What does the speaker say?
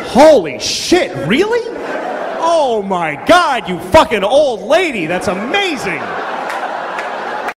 Holy shit, really? Oh my God, you fucking old lady, that's amazing.